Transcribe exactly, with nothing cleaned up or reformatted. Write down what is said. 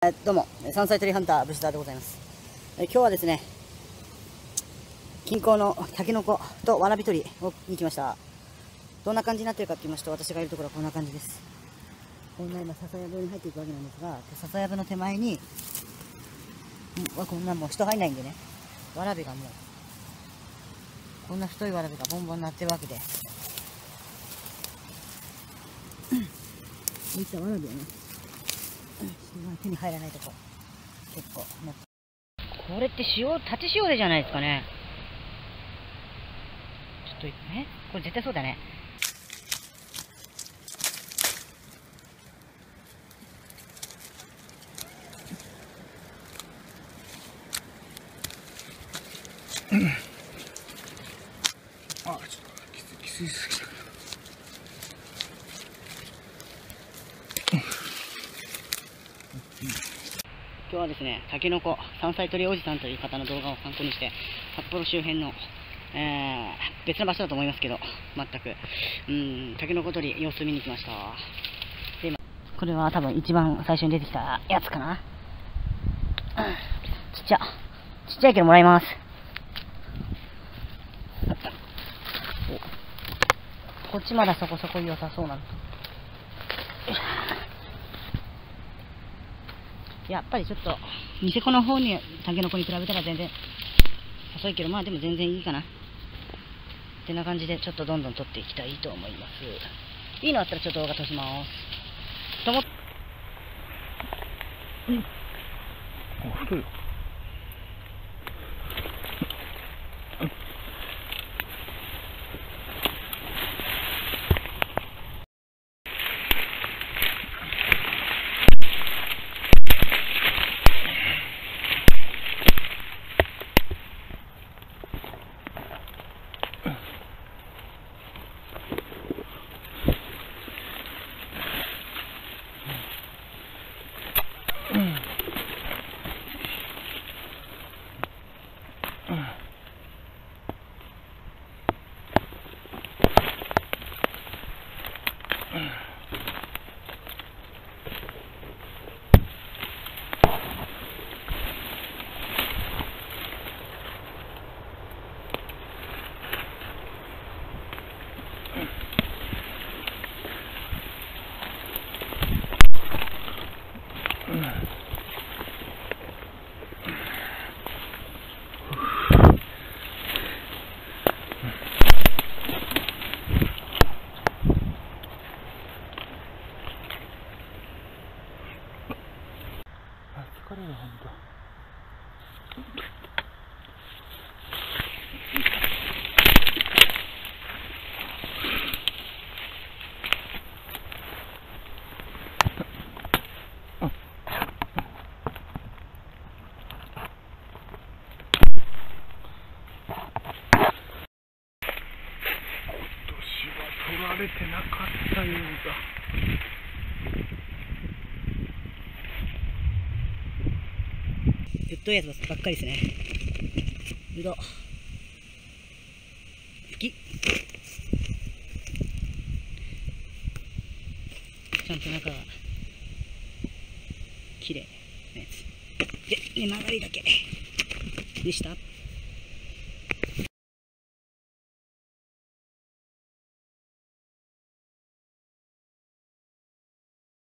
えどうも、山菜採りハンターブシターでございます。え今日はですね、近郊のタケノコとわらび取りに来ました。どんな感じになってるかって言いますと、私がいるところはこんな感じです。こんな今笹やぶに入っていくわけなんですが、笹やぶの手前に、んこんなもう人入んないんでね、わらびがもうこんな太いわらびがボンボンなってるわけで、こういったわらびはね、手に入らないとこ結構もう、これって塩縦塩でじゃないですかね。ちょっとえこれ絶対そうだね。 うん、あ、ちょっときついきついですけど。 今日はですね、タケノコ山菜採りおじさんという方の動画を参考にして、札幌周辺の、えー、別の場所だと思いますけど、全く、うん、タケノコ採り様子見に来ました。で、今これは多分一番最初に出てきたやつかな。うん、ちっちゃ、ちっちゃいけどもらいます。こっちまだそこそこ良さそうなの。やっぱりちょっとニセコの方にタケノコに比べたら全然遅いけど、まあでも全然いいかなってな感じで、ちょっとどんどん取っていきたいと思います。いいのあったらちょっと動画通しますと思っうんあ、太いよ。疲れる、ほんと。取られてなかったようだ。 ぶっといやつばっかりですね。うど好き。ちゃんと中が綺麗なやつで、根曲がりだけでした。